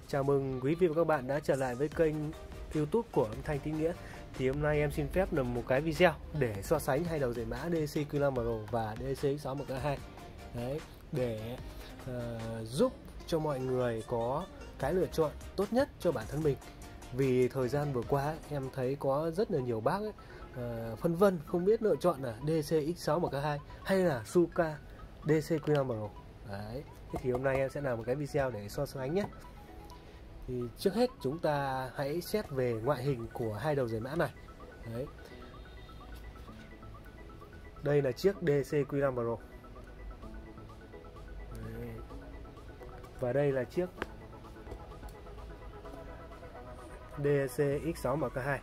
Chào mừng quý vị và các bạn đã trở lại với kênh YouTube của âm thanh Tín Nghĩa. Thì hôm nay em xin phép làm một cái video để so sánh hai đầu giải mã DAC Q5 Pro và DAC X61K2. Đấy, để giúp cho mọi người có cái lựa chọn tốt nhất cho bản thân mình. Vì thời gian vừa qua em thấy có rất là nhiều bác phân vân không biết lựa chọn là DAC X61K2 hay là Suka DAC Q5 Pro. Đấy, thì hôm nay em sẽ làm một cái video để so sánh nhé. Thì trước hết chúng ta hãy xét về ngoại hình của hai đầu giải mã này. Đấy. Đây là chiếc DAC Q5 Pro. Đấy. Và đây là chiếc DAC X61K2.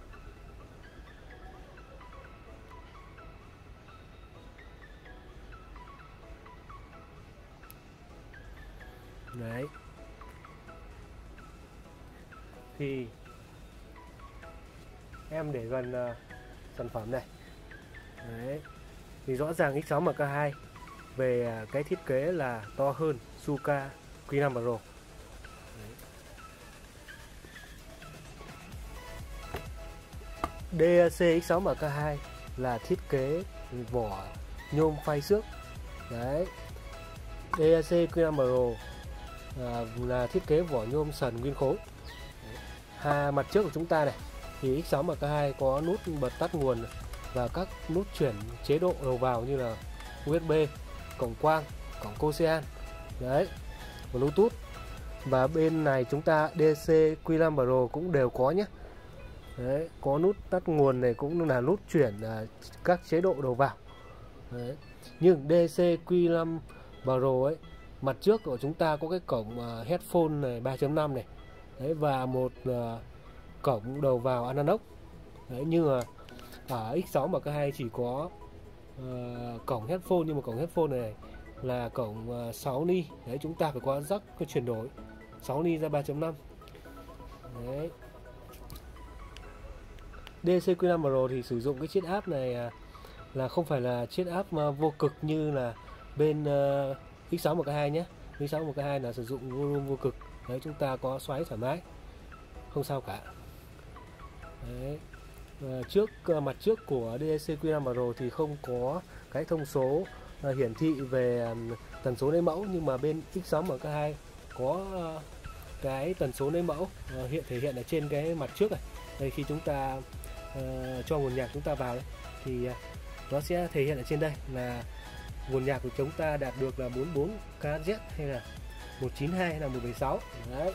Đấy. Thì em để gần sản phẩm này. Đấy. Thì rõ ràng X61K2 về cái thiết kế là to hơn Suka Q5 Pro. DAC X61K2 là thiết kế vỏ nhôm phay xước. Đấy. DAC Q5 Pro là thiết kế vỏ nhôm sần nguyên khối. Mặt trước của chúng ta này thì X61K2 có nút bật tắt nguồn và các nút chuyển chế độ đầu vào như là USB, cổng quang, cổng Coaxial, đấy, và Bluetooth. Và bên này chúng ta DAC Q5 Pro cũng đều có nhé. Đấy, có nút tắt nguồn này cũng là nút chuyển các chế độ đầu vào. Đấy. Nhưng DAC Q5 Pro ấy, mặt trước của chúng ta có cái cổng headphone này 3.5 này. Đấy, và một cổng đầu vào analog. Đấy, nhưng mà ở X61K2 chỉ có cổng headphone, nhưng mà cổng headphone này là cổng 6 ni. Đấy, chúng ta phải có jack có chuyển đổi 6 ni ra 3.5. Đấy. DAC Q5 Pro thì sử dụng cái chiết áp này là không phải là chiết áp vô cực như là bên X61K2 nhé. X61K2 là sử dụng volume vô cực. Đấy, chúng ta có xoáy thoải mái, không sao cả. Đấy. Mặt trước của DAC Q5 Pro thì không có cái thông số hiển thị về tần số lấy mẫu, nhưng mà bên X61K2 có cái tần số lấy mẫu thể hiện ở trên cái mặt trước này. Đây, khi chúng ta cho nguồn nhạc chúng ta vào đấy, thì nó sẽ thể hiện ở trên đây là nguồn nhạc của chúng ta đạt được là 44 kHz hay là 192 hay là 176. Đấy.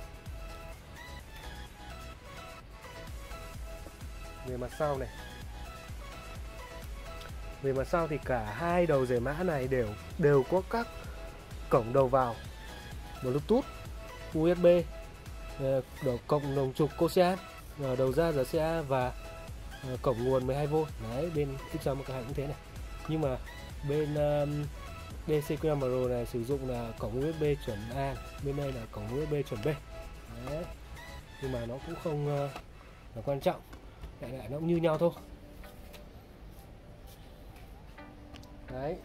Về mặt sau này. Về mặt sau thì cả hai đầu giải mã này đều có các cổng đầu vào Bluetooth, USB, cổng đồng trục Coaxial, đầu ra RCA và cổng nguồn 12V. Đấy, bên X61K2 cũng thế này. Nhưng mà bên DAC Q5 Pro này sử dụng là cổng USB chuẩn A, bên đây là cổng USB chuẩn B. Đấy. Nhưng mà nó cũng không là quan trọng, lại nó cũng như nhau thôi. Đấy.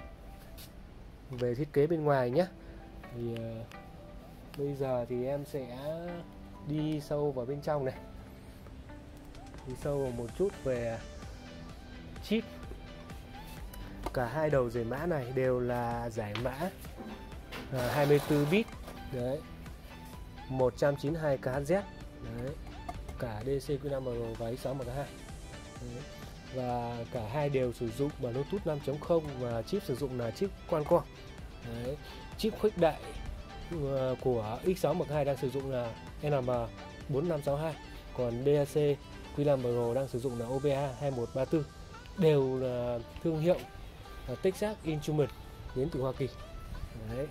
Về thiết kế bên ngoài nhé, thì bây giờ thì em sẽ đi sâu vào bên trong này, đi sâu vào một chút về chip. Cả hai đầu giải mã này đều là giải mã 24 bit. Đấy, 192 kHz. Đấy, cả DAC Q5 Pro và X61K2. Và cả hai đều sử dụng Bluetooth 5.0 và chip sử dụng là chip Qualcomm. Đấy, chip khuếch đại của X61K2 đang sử dụng là NM4562, còn DAC Q5 Pro đang sử dụng là OBA 2134, đều là thương hiệu Texas Instruments đến từ Hoa Kỳ. Đấy.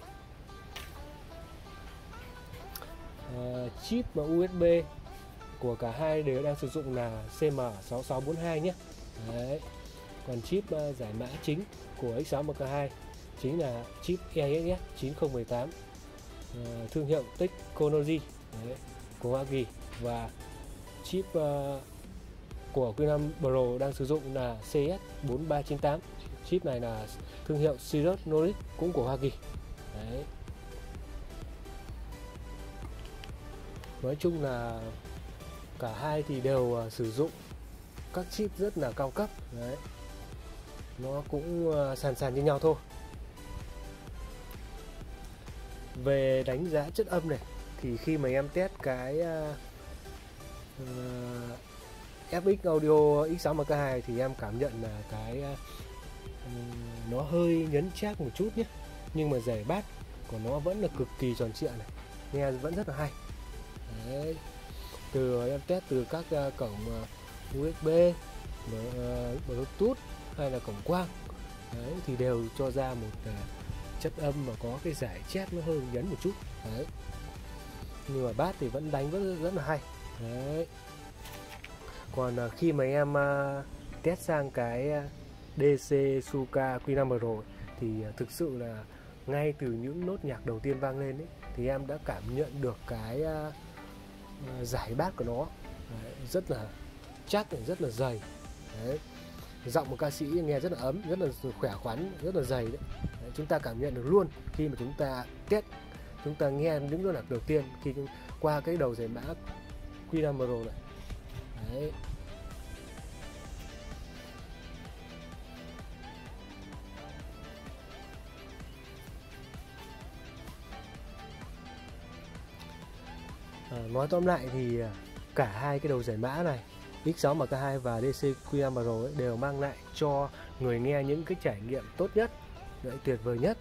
Chip và USB của cả hai đều đang sử dụng là CM6642 nhé. Đấy. Còn chip giải mã chính của X61K2 chính là chip EISS 9018, thương hiệu Technology của Hoa Kỳ, và chip của Q5 Pro đang sử dụng là CS4398. Chip này là thương hiệu Cirrus Nordic cũng của Hoa Kỳ. Đấy. Nói chung là cả hai thì đều sử dụng các chip rất là cao cấp đấy, nó cũng sàn sàn như nhau thôi. Về đánh giá chất âm này thì khi mà em test cái FX Audio X6 Mark2 thì em cảm nhận là cái nó hơi nhấn chác một chút nhé, nhưng mà giải bass của nó vẫn là cực kỳ tròn trịa này, nghe vẫn rất là hay. Đấy. Từ em test từ các cổng USB, Bluetooth hay là cổng quang đấy, thì đều cho ra một chất âm mà có cái giải chét nó hơi nhấn một chút đấy, nhưng mà bass thì vẫn đánh vẫn rất là hay đấy. Còn khi mà em test sang cái DC Suka Q5 Pro thì thực sự là ngay từ những nốt nhạc đầu tiên vang lên ấy, thì em đã cảm nhận được cái giải bass của nó đấy, rất là chắc, rất là dày đấy. Giọng một ca sĩ nghe rất là ấm, rất là khỏe khoắn, rất là dày đấy. Đấy, chúng ta cảm nhận được luôn khi mà chúng ta test, chúng ta nghe những nốt nhạc đầu tiên khi qua cái đầu giải mã Q5 Pro này đấy. Nói tóm lại thì cả hai cái đầu giải mã này, X6 Mark2 và DC Q5 Pro ấy, đều mang lại cho người nghe những cái trải nghiệm tốt nhất, đấy, tuyệt vời nhất.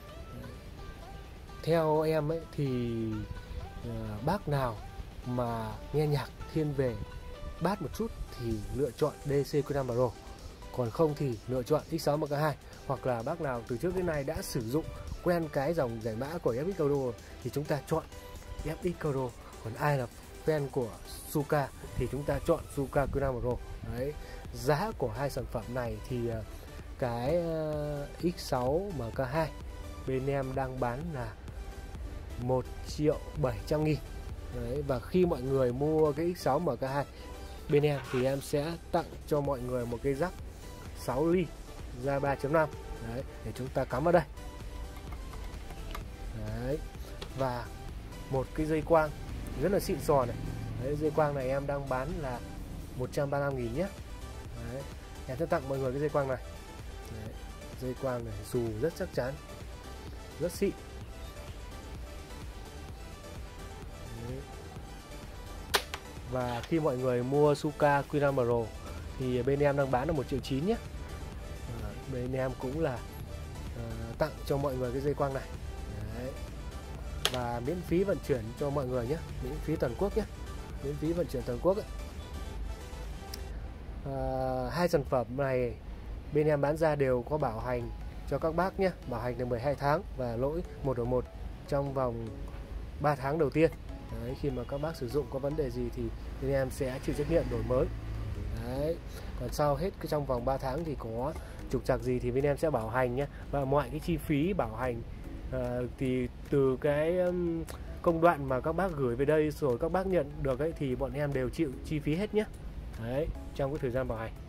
Theo em ấy thì bác nào mà nghe nhạc thiên về bass một chút thì lựa chọn DC Q5 Pro, còn không thì lựa chọn X6 Mark2. Hoặc là bác nào từ trước đến nay đã sử dụng quen cái dòng giải mã của FX Audio thì chúng ta chọn FX Audio. Còn ai là fan của Suka thì chúng ta chọn Suka Q5 Pro. Đấy. Giá của hai sản phẩm này thì cái X6 Mark2 bên em đang bán là 1.700.000. Đấy. Và khi mọi người mua cái X6 Mark2 bên em thì em sẽ tặng cho mọi người một cái jack 6 ly ra 3.5 đấy, để chúng ta cắm vào đây. Đấy. Và một cái dây quang rất là xịn sò này. Đấy, dây quang này em đang bán là 135.000 nhé. Đấy. Em sẽ tặng mọi người cái dây quang này. Đấy. Dây quang này dù rất chắc chắn, rất xịn. Đấy. Và khi mọi người mua Suka Q5 Pro thì bên em đang bán là 1.9 triệu nhé. Bên em cũng là tặng cho mọi người cái dây quang này. Đấy. Và miễn phí vận chuyển cho mọi người nhé, miễn phí toàn quốc nhé, miễn phí vận chuyển toàn quốc ấy. Hai sản phẩm này bên em bán ra đều có bảo hành cho các bác nhé, bảo hành được 12 tháng và lỗi 1/1 trong vòng 3 tháng đầu tiên. Đấy, khi mà các bác sử dụng có vấn đề gì thì bên em sẽ chịu trách nhiệm đổi mới. Đấy. Còn sau hết trong vòng 3 tháng thì có trục trặc gì thì bên em sẽ bảo hành nhé. Và mọi cái chi phí bảo hành thì từ cái công đoạn mà các bác gửi về đây rồi các bác nhận được ấy thì bọn em đều chịu chi phí hết nhé. Đấy, trong cái thời gian bảo hành.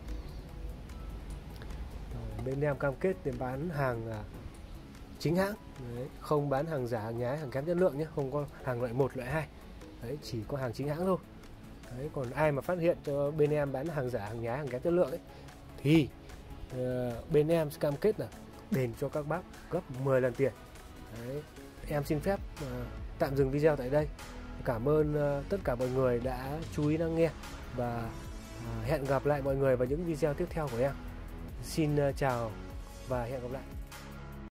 Bên em cam kết để bán hàng chính hãng. Đấy, không bán hàng giả, hàng nhái, hàng kém chất lượng nhé, không có hàng loại 1, loại 2. Đấy, chỉ có hàng chính hãng thôi. Đấy, còn ai mà phát hiện cho bên em bán hàng giả, hàng nhái, hàng kém chất lượng ấy thì bên em sẽ cam kết là đền cho các bác gấp 10 lần tiền. Đấy, em xin phép tạm dừng video tại đây. Cảm ơn tất cả mọi người đã chú ý lắng nghe và hẹn gặp lại mọi người vào những video tiếp theo của em. Xin chào và hẹn gặp lại.